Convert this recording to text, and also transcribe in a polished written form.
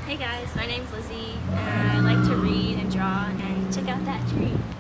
Hey guys, my name's Lizzy, and I like to read and draw, and check out that tree.